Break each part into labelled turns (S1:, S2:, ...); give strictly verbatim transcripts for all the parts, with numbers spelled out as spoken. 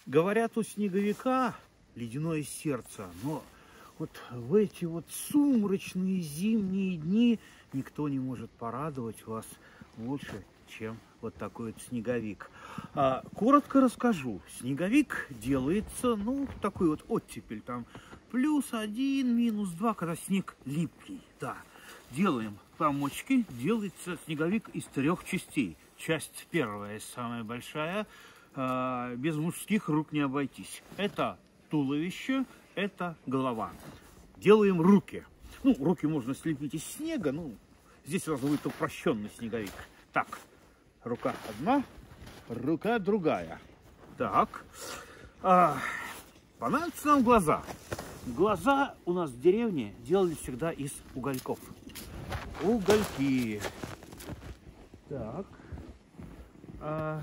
S1: Говорят, у снеговика ледяное сердце, но вот в эти вот сумрачные зимние дни никто не может порадовать вас лучше, чем вот такой вот снеговик. А, коротко расскажу. Снеговик делается, ну, такой вот оттепель, там, плюс один, минус два, когда снег липкий, да. Делаем помочки, делается снеговик из трех частей. Часть первая, самая большая, а, без мужских рук не обойтись. Это туловище, это голова. Делаем руки. Ну, руки можно слепить из снега, ну, здесь сразу будет упрощенный снеговик. Так, рука одна, рука другая. Так, а, понадобятся нам глаза. Глаза у нас в деревне делали всегда из угольков. Угольки. Так. А,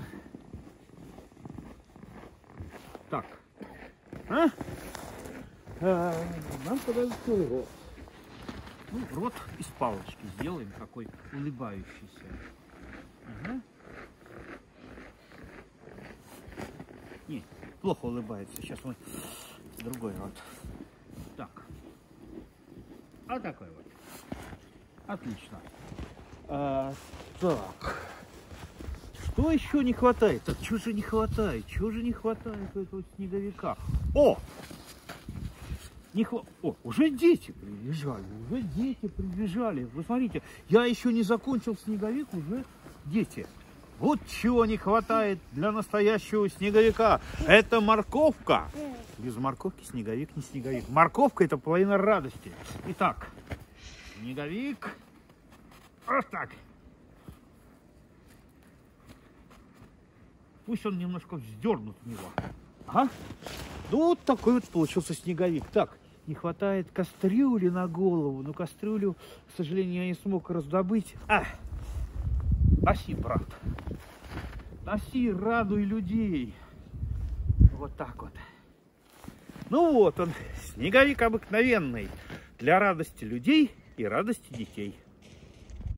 S1: так. А? А, нам подается рот. Ну, рот из палочки сделаем, такой улыбающийся. Ага. Не, плохо улыбается. Сейчас мы другой рот. Так. А такой вот. Отлично. А, так. Что еще не хватает? Так чего же не хватает? Чего же не хватает у этого снеговика? О! Не хва... О, уже дети прибежали, уже дети прибежали. Вы смотрите, я еще не закончил снеговик, уже дети. Вот чего не хватает для настоящего снеговика. Это морковка. Без морковки снеговик не снеговик. Морковка — это половина радости. Итак, снеговик. Вот так. Пусть он немножко вздернут в него. Ага. Ну, вот такой вот получился снеговик. Так, не хватает кастрюли на голову. Но кастрюлю, к сожалению, я не смог раздобыть. А, носи, брат. Носи, радуй людей. Вот так вот. Ну вот он, снеговик обыкновенный. Для радости людей и радости детей.